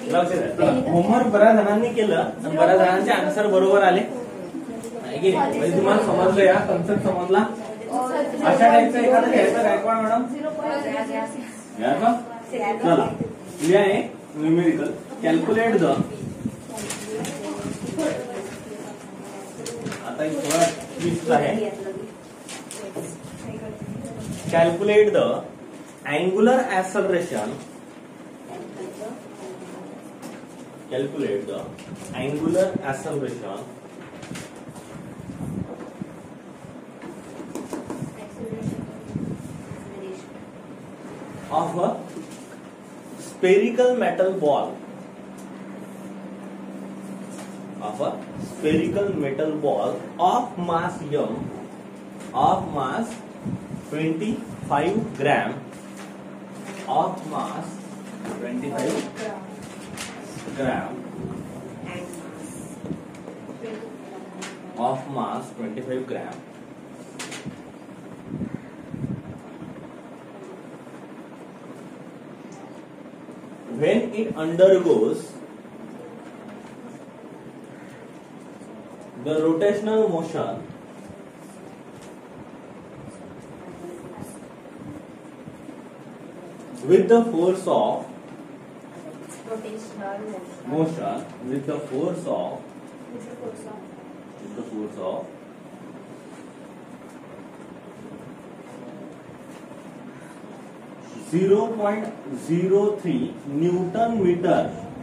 लक्ष द्या. होमवर्क बऱ्याच जणांनी केलं, बऱ्याच जणांचे आन्सर बरोबर आले. म्हणजे तुम्हाला समजलं, या कन्सेप्ट समजला. अशा टाईपचा एखादा घ्यायचा गायकवाड मॅडम या का. चला लिहा आहे न्यूमेरिकल. कॅल्क्युलेट द, आता एक थोडा ट्विस्ट आहे. Calculate the angular acceleration, calculate the angular acceleration of a spherical metal ball, of a spherical metal ball of mass m, of mass 25 gram, of mass 25 gram, of mass 25 gram, when it undergoes the rotational motion with the force of motion, with the force of 0.03 newton metre,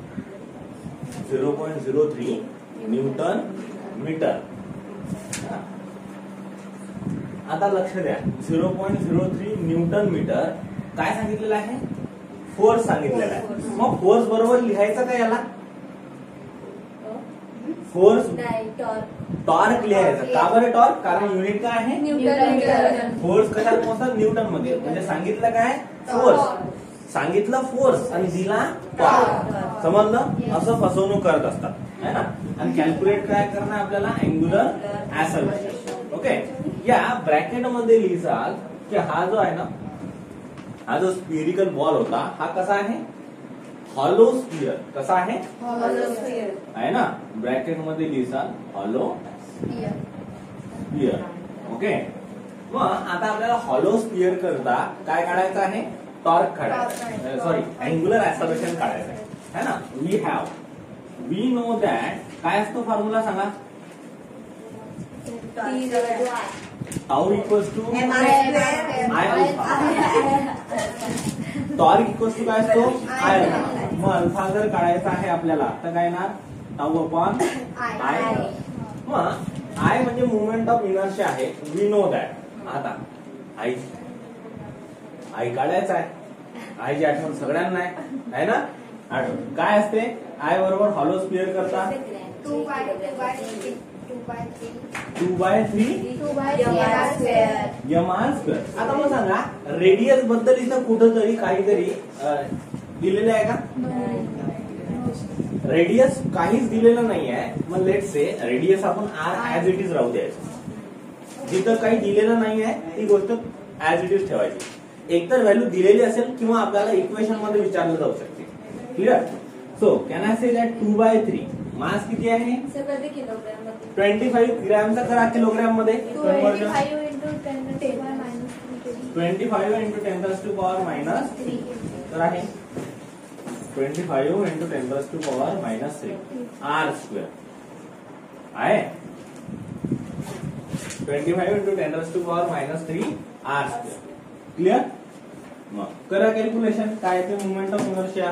0.03 newton metre. आता लक्ष द्या, 0.03 newton metre काय सांगितलेलं आहे? Force सांगितलेला आहे. मग force बरोबर लिहायचं का याला? फोर्स टॉर्क लिहायचं. का बरं टॉर्क? कारण युनिट काय आहे? न्यूटन. फोर्स कशात मोजतात? न्यूटन मध्ये. म्हणजे सांगितलं काय? फोर्स. सांगितलं फोर्स आणि दिला टॉर्क. समजलं? असं फसवणूक करत असतात है ना. आणि कॅल्क्युलेट काय करणार आपल्याला? Angular acceleration. ओके. या ब्रॅकेट मध्ये लिहिसाल की हा जो आहे ना, हा जो स्फेरिकल बॉल होता, हा कसा आहे? Hollow sphere. कसा आहे? हॉलो स्फिअर आहे ना. ब्रॅकेट मध्ये लिहिसाल हॉलो स्फिअर. ओके. मग आता आपल्याला हॉलो स्फिअर करता काय काढायचं आहे? टॉर्क काढायचं. सॉरी, अँग्युलर ऍक्सलरेशन काढायचं आहे ना. We know that. काय असतो फॉर्म्युला सांगा? Tau equals to I alpha. Torque equals to काय असतो? आय अल्फा. मग अल्फा जर काढायचा आहे आपल्याला तर काय येणार? Tau upon I. मग आय म्हणजे मुवमेंट ऑफ इनर्शिया आहे. We know that. आता आई काढायचा आहे. आयची आठवण सगळ्यांना आहे ना. आठवण काय असते? आय बरोबर हॉलो स्फिअर करता 2/3 m/2. आता मग सांगा, रेडियस बद्दल इथं कुठंतरी काहीतरी दिलेलं आहे का? रेडियस काहीच दिलेलं नाही आहे. मग लेट से रेडियस आपण आर ऍज इट इज राहू द्यायचं. जिथं काही दिलेलं नाही आहे ती गोष्ट ऍज इट इज ठेवायची. एकतर व्हॅल्यू दिलेली असेल किंवा आपल्याला इक्वेशन मध्ये विचारलं जाऊ शकते. Clear? So can I say that 2/3 मास किती आहे? 25 ग्रॅमचा करा किलोग्राम मध्ये. 25 into 10⁻³ तर आहे 25 into 10⁻³ r² आहे. 25 into 10⁻³ r². क्लिअर? मग करा कॅल्क्युलेशन. काय ते मुवमेंट ऑफ इनर्शिया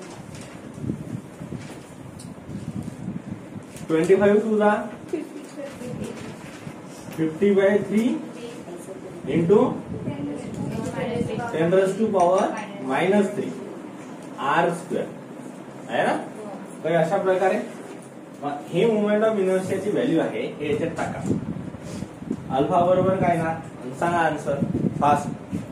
25 टू जा 50/3 इंटू 10⁻³ r² आहे ना. काही अशा प्रकारे हे मुवमेंट ऑफ इनर्शियाची व्हॅल्यू आहे. हे याच्यात टाका. अल्फा बरोबर काय ना सांगा आन्सर फास्ट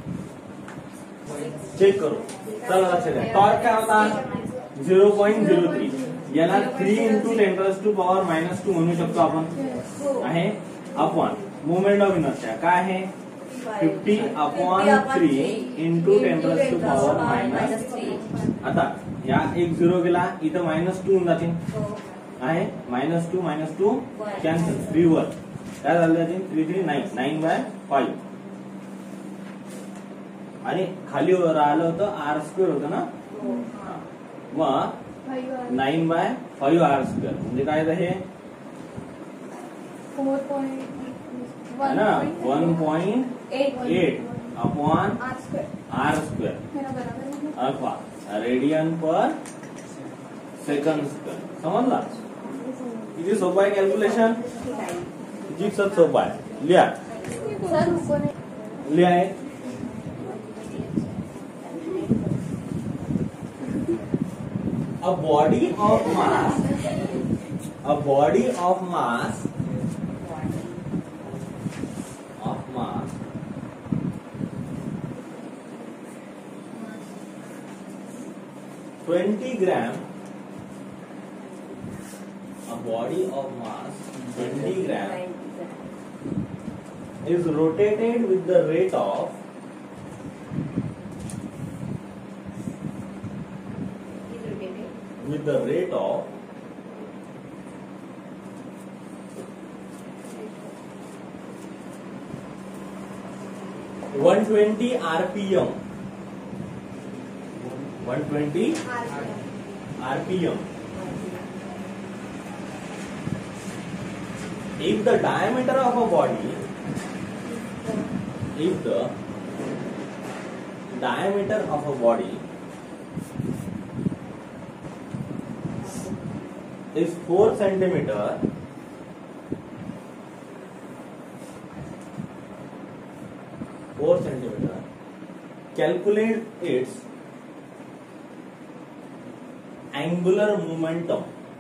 चेक करू. चला लक्ष द्या. टॉर्क काय होता? 0.03. याला 3 into 10⁻² म्हणू शकतो आपण. आहे अपॉन मुवमेंट ऑफ इनर्शिया काय आहे? 50/3 into 10⁻³. आता या एक 0 गेला, इथं -2 होऊन जातील आहे. -2 कॅन्सल, 3 वर काय झालं जातील, 3 3 9 9/5 आणि खाली राहिलं होतं r² होतं ना. मग 9/5 r² म्हणजे काय हे 1.8 अपॉन r² अथवा रेडियन पर सेकंड स्क्वेअर. समजला किती सोपं आहे कॅल्क्युलेशन, किती सोपं आहे. लिहा लिहा. A body of mass 20 gram, a body of mass 20 gram is rotated with the rate of 120 RPM. 120 RPM. If the diameter of a body is 4 centimeter, calculate its angular momentum.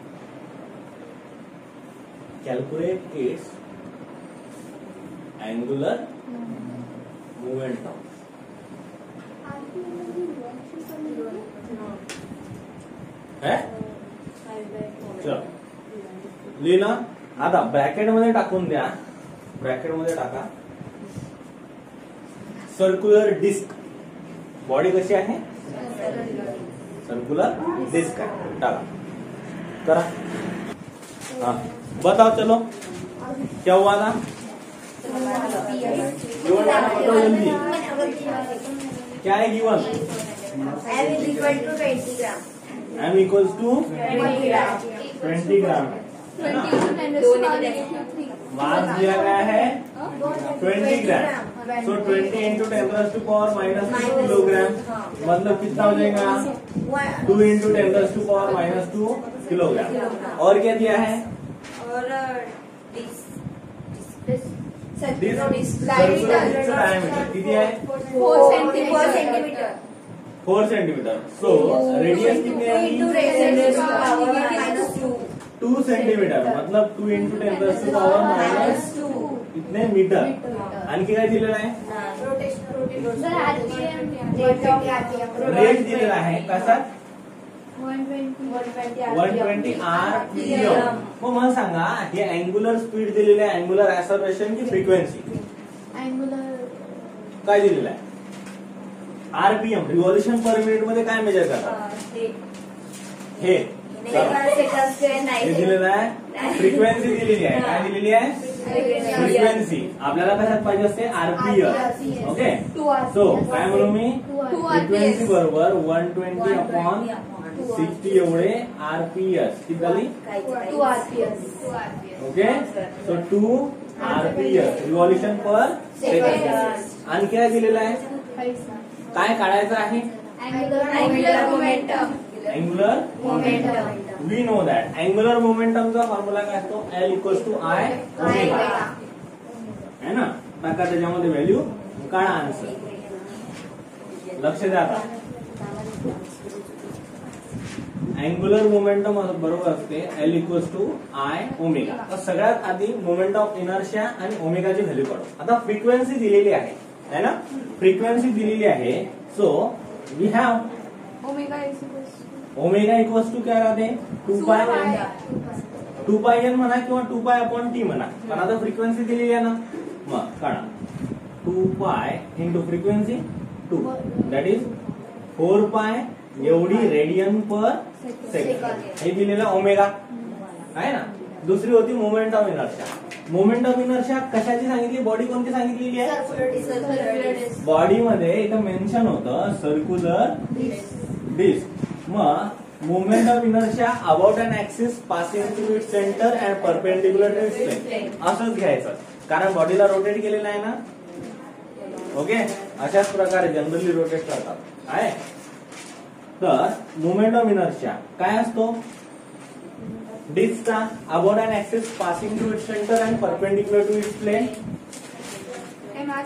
है चल लिहिला. आता bracket मध्ये टाकून द्या, bracket मध्ये टाका circular disc. Body कशी आहे, सर्कुलर डिस्क है. टाका करा. हाँ बताओ चलो क्या हुआ था. गिवन बताओ जल्दी, क्या है given. m equals to 20 gram. Mass दिया गया है 20 ग्राम. सो 20 इंटू 10⁻⁻² किलोग्राम, मतलब कितना हो जाएगा 2 इंटू 10⁻⁻² किलोग्राम. और क्या दिया है, और डायमीटर किती आहे 4 सेंटीमीटर. सो रेडियस कितनी है 2 सेंटीमीटर, मतलब 2 इंटू 10⁻⁻² इतने मीटर. आणखी काय दिलेलं आहे, रेट दिलेला आहे कसा 120 RPM. मग मला सांगा हे अँग्युलर स्पीड दिलेली आहे, अँग्युलर ऍक्सलरेशन की फ्रिक्वेन्सी काय दिलेलं आहे. RPM रिव्हॉल्युशन पर मिनिट मध्ये काय मेजर करतात, हे दिलेलं आहे. फ्रिक्वेन्सी दिलेली आहे, काय दिलेली आहे फ्रिक्वेन्सी. आपल्याला कशात पाहिजे असते RPM. ओके. सो काय म्हणू मी, फ्रिक्वेन्सी बरोबर 120/60 एवढे RPS किती झाली 2 RPS. Okay. So 2 RPS revolution per second. आणखी काय दिलेलं आहे, काय काढायचं आहे Angular momentum. Angular momentum. We know that angular मोमेंटमचा फॉर्म्युला काय असतो L = I ओमेगा है ना. टाका त्याच्यामध्ये व्हॅल्यू, काढा आन्सर. लक्ष द्या आता. अँग्युलर मोमेंटम बरोबर असते L = I ओमेगा. तर सगळ्यात आधी मोमेंट ऑफ इनर्शिया आणि ओमेगाची व्हॅल्यू काढू. आता फ्रिक्वेन्सी दिलेली आहे है ना, फ्रिक्वेन्सी दिलेली आहे. So we have omega equals to क्या राहते 2πn म्हणा किंवा 2π/T म्हणा, पण आता फ्रिक्वेन्सी दिलेली आहे ना. मग काढा 2π इंटू फ्रिक्वेन्सी 2 दॅट इज 4π एवढी रेडियन पर सेकंड, हे दिलेलं ओमेगा आहे ना. दुसरी होती moment of inertia. Moment of inertia कशाची सांगितली, बॉडी कोणती सांगितलेली आहे. बॉडीमध्ये इथं मेन्शन होतं सर्क्युलर डिस्क. मग moment of inertia about an axis passing to its centre and perpendicular to its plane, असंच घ्यायचं कारण बॉडीला रोटेट केलेलं आहे ना. ओके, अशाच प्रकारे जनरली रोटेट करतात आहे. तर मोमेंट ऑफ इनर्शिया काय असतो, डिस्कचा about an axis passing to its centre and perpendicular to its plane, mr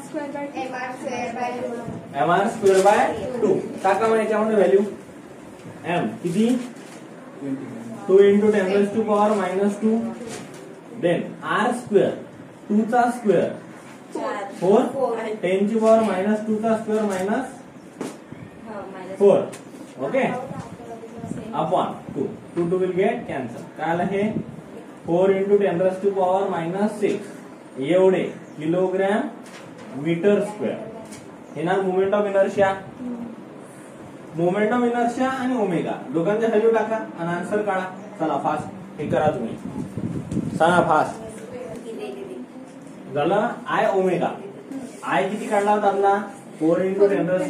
mr² by 2. टाका मग याच्यामध्ये व्हॅल्यू. m किती 2 × 10⁻⁻², देन r², 2 चा स्क्वेअर 4, 10⁻⁻² चा square -4. Okay, upon 2. 2 will get cancel. काय आलं हे 4 × 10⁻⁻6 एवढे किलोग्रॅम मीटर स्क्वेअर. हे ना moment of inertia. Moment of inertia आणि ओमेगा दोघांच्या व्हॅल्यू टाका आणि आन्सर काढा. चला फास्ट हे करा तुम्ही, सांगा फास्ट. झालं आय ओमेगा. आय किती काढला होता आपला 4 ×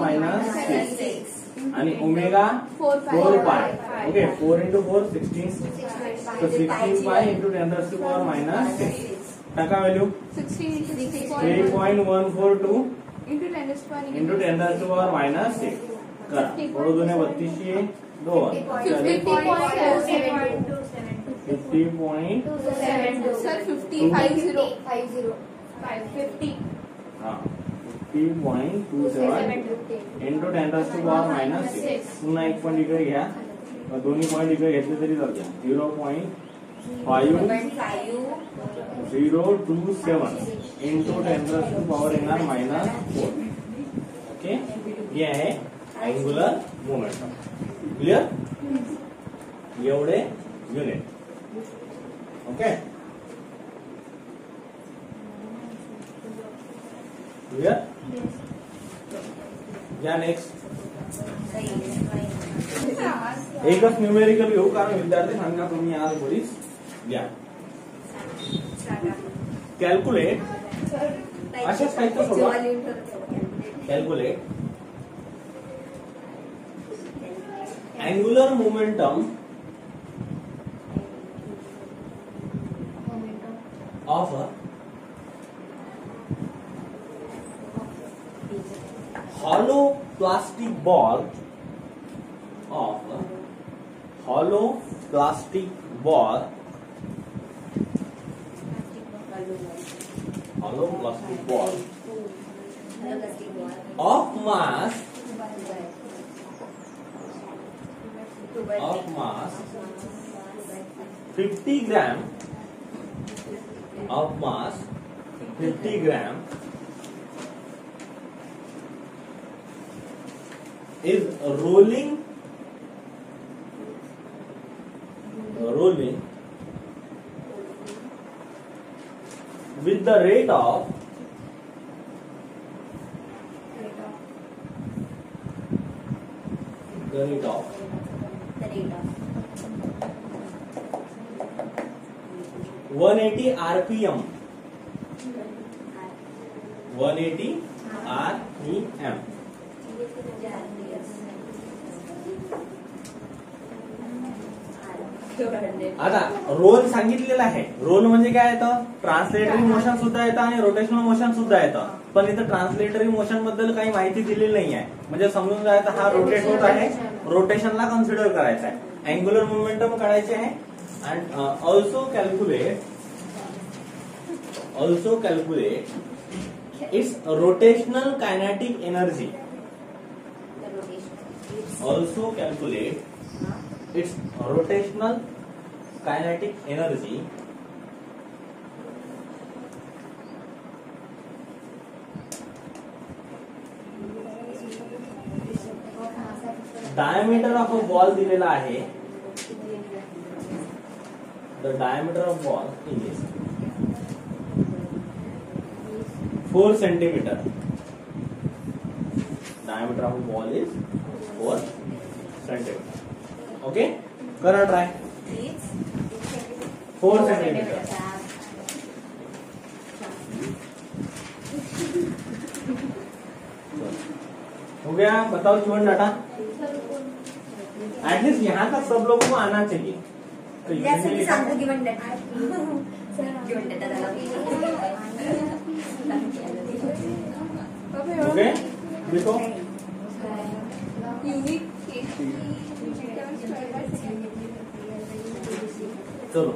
10⁻⁻6 आणि omega 4 pi. Okay, 4 × 4 16, so 16 pi × 10⁻⁻6. टाका व्हॅल्यू 3.142 × 10⁻⁻6 करा. थोडं दोन 32 2 50.272 सर 50 इंटू 10⁻⁻6. पुन्हा एक पॉईंट इकडे घ्या, दोन्ही पॉईंट इकडे घेतले तरी चालते. 0.5027 इंटू 10⁻⁻4. ओके, हे आहे अँग्युलर मोमेंटम. क्लिअर, एवढे युनिट. Okay, clear. या नेक्स्ट एकच न्यूमेरिकल घेऊ कारण विद्यार्थी सांगा तुम्ही आज बरीच घ्या. कॅल्क्युलेट, अशाच काही तर सोडवा. Calculate angular momentum of a hollow plastic ball of mass 50 gram of mass 50 gram is rolling with the rate of 180 RPM. 180 RPM. आता रोल सांगितलेला आहे. रोल म्हणजे काय येतं, ट्रान्सलेटरी मोशन सुद्धा येतं आणि रोटेशनल मोशन सुद्धा येतं. पण इथं ट्रान्सलेटरी मोशन बद्दल काही माहिती दिलेली नाही आहे. म्हणजे समजून जायचं हा रोटेट होत आहे, रोटेशनला कन्सिडर करायचं आहे. अँग्युलर मोमेंटम काढायचे आहे. and also calculate its rotational kinetic energy. Also calculate its rotational kinetic energy diameter of a ball दिलेला आहे. The diameter of ball is 4 centimeter. Diameter of ball is 4 centimetre. Okay, करा try. 4 centimetre. हो गया. बताओ given data. At least यहाँ तक सब लोगों को आना चाहिए. तो गिवन डाटा ओके, देखो यूनिट चलो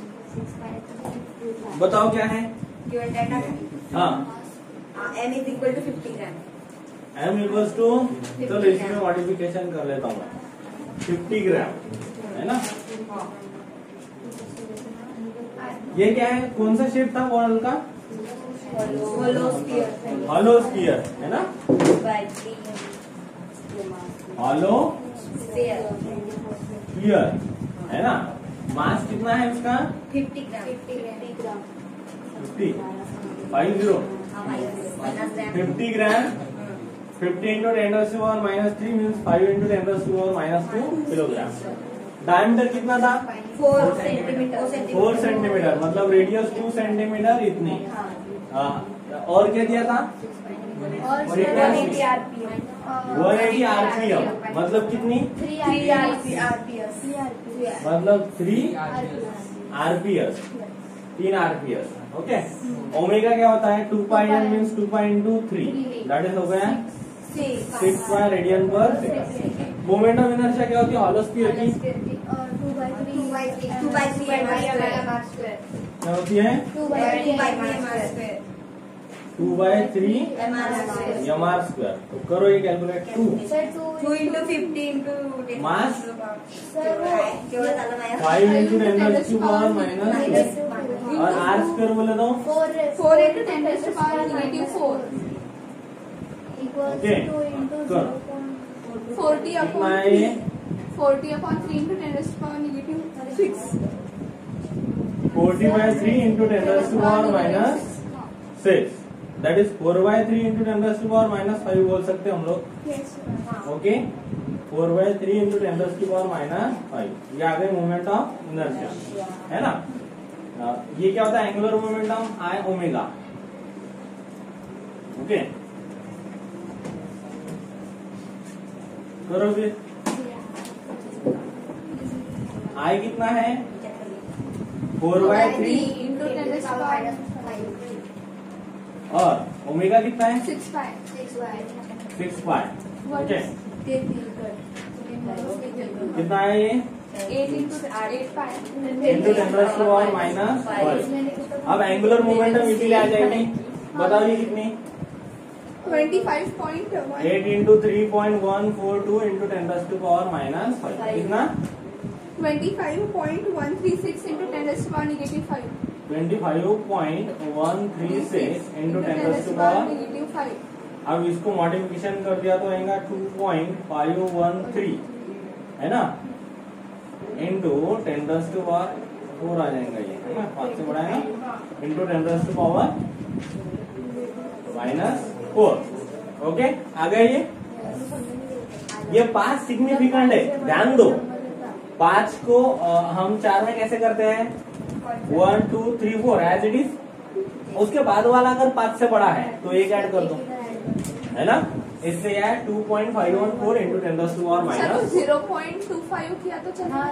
बताओ क्या है. गिवन डाटा हाँ, m is equal to 50 gram. m equals to, चलो इसमें मॉडिफिकेशन कर लेता हूँ. 50 ग्राम है ना. ये क्या है, कौन सा शेप था बॉल का? होलो स्फीयर. हॉलो स्फीयर है ना. हॉलो स्फीयर स्फीयर है ना. मास कितना है इसका? 50 gram. 50 50 gram. 50 into 10⁻³ means 5 into 10⁻² kilogram. Diameter कितना था? 4 सेंटीमीटर. 4 सेंटीमीटर. मतलब रेडियस 2 सेंटीमीटर इतनी. और क्या दिया था? 180 आरपीएम. 180 आरपीएम. मतलब कितनी? 3 आरपीएस. मतलब 3 आरपीएस. 3 आरपीएस. ओके. ओमेगा क्या होता है? 2 pi n means 2 pi into 3. That is हो गया 6 रेडियन पर सेकंड. मोमेंट ऑफ इनर्शिया क्या होती है हॉलो स्फीयर की? 2/3 क्या होती है? 2/3 mr². तो करो ये कैलकुलेट. 2 into 50 into 10. मास केवळ झालं माझ्या. 5 into 10⁻⁻⁻. और r² बोले तो 4 into 10⁻⁻⁴. ओके. करो 40 कितना upon है ये? 40 upon 3 into 10⁻⁻6. 40/3 into 10⁻⁻6. That is 4/3 into 10⁻⁻5 बोल सकते हैं हम लोग. Yes. ओके. 4/3 into 10⁻⁵. ये आ गए मोमेंट ऑफ इनर्शिया है ना. ये क्या होता है? Angular momentum I omega. Okay, करो फिर. I कितना है? 4/3 into 10⁻⁵. और ओमेगा कितना है? 6 pi. 6 पाई. ओके. कितना है ये? 8 into 8 pi. इंटू 10⁻⁻5. अब एंगुलर मोमेंटम इसीलिए आ जाएगी. बताओ ये कितनी? 25.1. 8 into 3.142 into 10⁻⁻5. कितना? 25.136 into 10⁻⁻5. 25.136 into 10⁻⁻5. अब इसको मॉडिफिकेशन कर दिया तो आएगा 2.513 है ना. इंटू 10⁻⁴ आ जाएगा ये है ना. 5 से बड़ा है ना. इंटू 10⁻⁻⁴. ओके, आ गया ये 5 सिग्निफिकेंट है. ध्यान दो 5 को हम 4 में कैसे करते हैं? 1 2 3 4 एज इट इज. उसके बाद वाला अगर 5 से बड़ा है तो एक ऐड कर दो है ना. इससे यह 2.514 इंटू 10⁻⁻. 0.25 किया तो चला.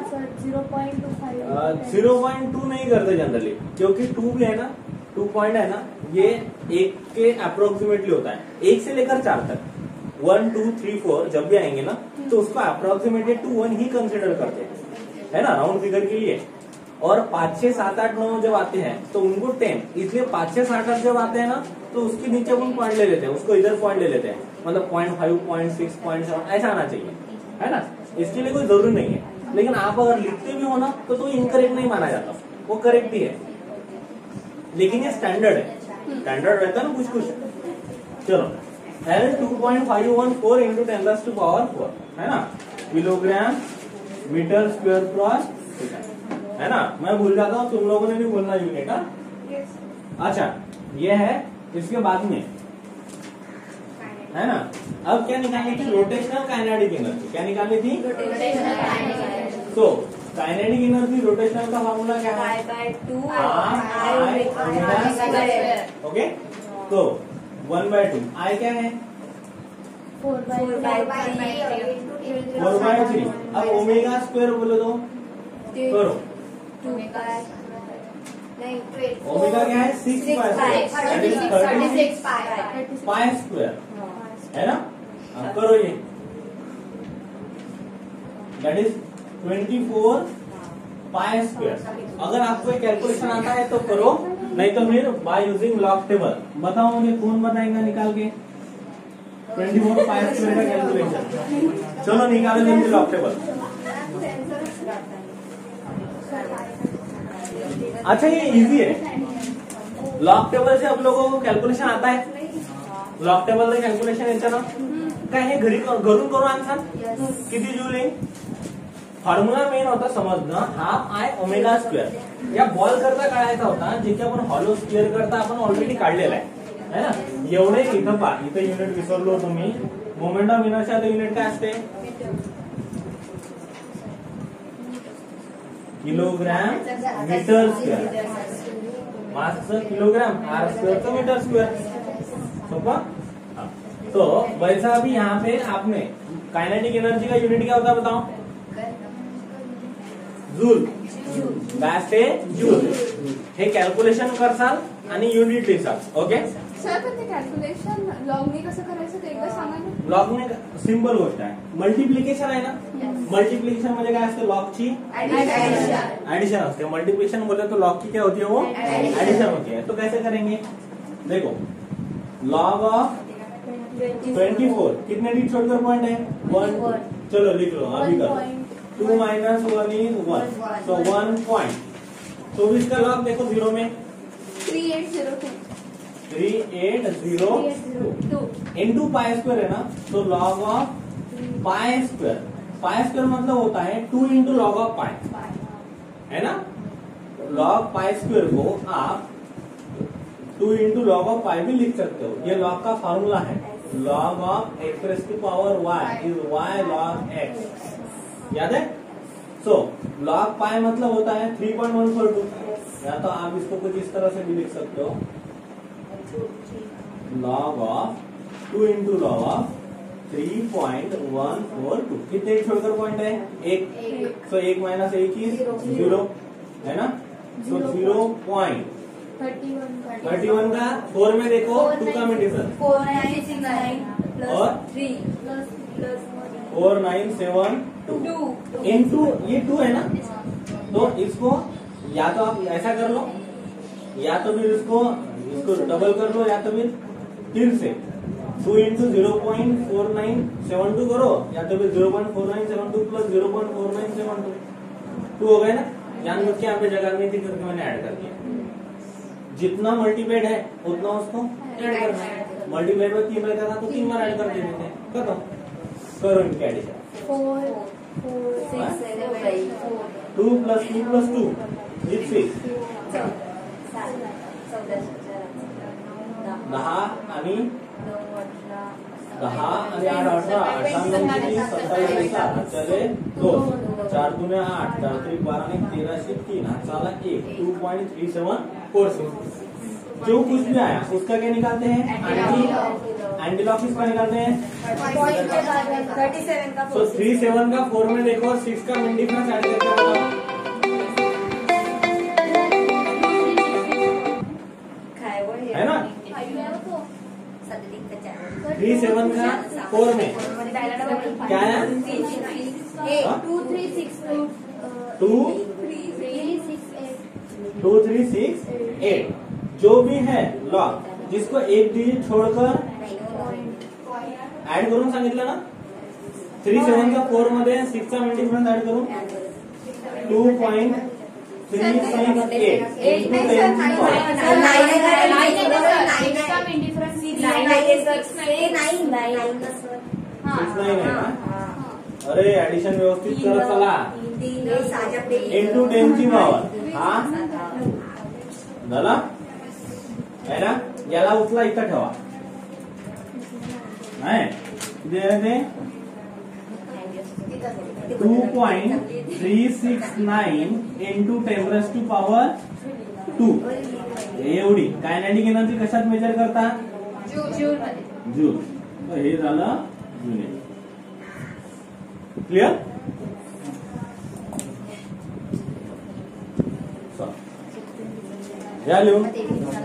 0.2 नहीं करते जनरली क्योंकि 2 भी है ना. 2 पॉइंट है ना. ये 1 के अप्रोक्सीमेटली होता है. 1 से लेकर 4 तक 1 2 3 4 जब भी आएंगे ना तो उसको अप्रोक्सीमेटली 2 1 ही कंसिडर करते हैं है ना राउंड फिगर के लिए. और 5 6 7 8 9 जब आते हैं तो उनको 10. इसलिए 5 6 7 8 जब आते हैं ना तो उसके नीचे हम पॉइंट ले लेते हैं. उसको इधर पॉइंट ले लेते हैं. मतलब 0.5 0.6 0.7 ऐसा आना चाहिए है ना. इसके लिए कोई जरूरी नहीं है. लेकिन आप अगर लिखते भी हो ना तो इनकरेक्ट नहीं माना जाता. वो करेक्ट ही है. लेकिन ये स्टैंडर्ड है. स्टैंडर्ड रहता है ना कुछ. चलो L 2.514 इंटू 10⁻⁴ है ना. Kilogram metre square cross second है ना. मैं भूल जाता हूँ, तुम लोगों ने भी बोलना यूनिट. अच्छा, ये है इसके बाद में है ना. अब क्या निकालनी थी? Rotational kinetic energy. क्या निकालनी थी? तो काइनेटिक एनर्जी रोटेशनल का फॉर्मूला क्या है? ओके, तो 1/2 आई क्या है? 4/3। अब ओमेगा स्क्वायर बोलो तो करो। ओमेगा क्या है? 6/6 पाई स्क्वायर है ना। अब करो ये, दैट इज 24 पाई स्क्वायर। अगर आपको कैलकुलेशन आता है तो करो, नहीं तो फिर बाय यूजिंग लॉग टेबल। बताओ मुझे, कौन बताएगा निकाल के 24 पाई स्क्वायर का कैलकुलेशन? चलो निकालो जल्दी लॉग टेबल। अच्छा ये इजी है, लॉग टेबल से आप लोगों को कैलकुलेशन आता है? लॉग टेबल से कॅल्क्युलेशन यायचं ना काय? हे घरी घरून करू आणसान किती जूल येईल? फॉर्म्युला मेन होता समजणं, हाफ आय ओमेगा स्क्वेअर। या बॉल करता काढायचा होता, जे की आपण हॉलो स्क्वेअर करता आपण ऑलरेडी काढलेला आहे ना। एवढे इथं पहा, इथं युनिट विसरलो तुम्ही। मोमेंट ऑफ इनर्शिया युनिट काय असते? Kilogram metre square. मासचं किलोग्राम, आर स्क्वेअरचं मीटर स्क्वेअर। सोपा। तो वैसा अभी यहाँ पे आपने काइनेटिक एनर्जी का यूनिट क्या होता है बताओ? जूल। काय असते? जूल। हे कॅल्क्युलेशन करसाल आणि युनिट लिहिसाल। ओके सर, पण ते कॅल्क्युलेशन लॉगने कसं करायचं ते एकदा सांगा ना। लॉगने सिंपल गोष्ट आहे, मल्टिप्लिकेशन आहे ना। मल्टिप्लिकेशन म्हणजे काय असते? लॉगची एडिशन असते। मल्टिप्लिकेशन बोले तो लॉग की क्या होती है? वो एडिशन होती है। तो कैसे करेंगे? देखो, लॉग ऑफ 24 कितने डिजिट छोड़कर पॉइंट है? 1। चलो लिख लो, अभी करो। 2 - 1 is 1, so 1 पॉइंट। तो इसका लॉग देखो जीरो में 3802 इंटू पाई स्क्वायर है ना। तो log of pi square, pi square मतलब होता है 2 इंटू लॉग ऑफ पाई, है ना। लॉग पाई स्क्वायर को आप 2 इंटू लॉग ऑफ पाई भी लिख सकते हो। ये लॉग का फॉर्मूला है। Log of x raise to power y is y log x, याद है। सो लॉग पाई मतलब होता है 3.142, या तो आप इसको कुछ इस तरह से भी लिख सकते हो। Log of 2 into log of 3.142। कितने छोड़कर पॉइंट है? 1। सो 1 - 1 इज 0, है ना। सो 0.31 का 4 में देखो 2 का मिडिशन 4969 और 3 4972 इंटू ये 2 है ना। तो इसको या तो आप ऐसा कर लो, या तो फिर इसको डबल कर लो, या तो फिर से 2 इंटू 0.4972 करो, या तो फिर 0.4972 प्लस 0.4972 2 हो गए ना। जानबूझ के यहाँ पे जगह नहीं थी करके मैंने ऐड कर दिया। जितना मल्टीप्लाइड है उतना उसको ऐड करना है। मल्टीप्लाइड में 3 रहता था तो 3 बार ऐड कर देते थे। खत्म। करो इनके एडिशन। 2 + 2 + 2 is 6। 10 आणि 8 18 चले 2 4 दूने 8 4 3 12 आणि 13 से 3 हाताला 1 2.3746। जो कुछ भी आया उसका क्या निकालते हैं? एंटी लॉग किसका निकालते हैं? 37 का 37 का 4 में देखो, 6 का मिड डिफरेंस ऐड करके बताओ। है ना। 37 का 4 में क्या है? 2368। जो भी है लॉग जिसको एक डिजिट छोड़कर ऍड करून सांगितलं ना। 37 का 4 मध्ये 6 चा मिड डिफरन्स ऍड करून 2.368 अरे ऍडिशन व्यवस्थित करत चला। इंटू 10 ची पॉवर हा झाला है ना। याला उचला इथं ठेवा, नाही किती आहे ते 2.369 into 10⁻². एवढी कायनेटिक एनर्जी कशात मेजर करता? Joule joule. तर हे झालं युनिट. क्लिअर? या लिहून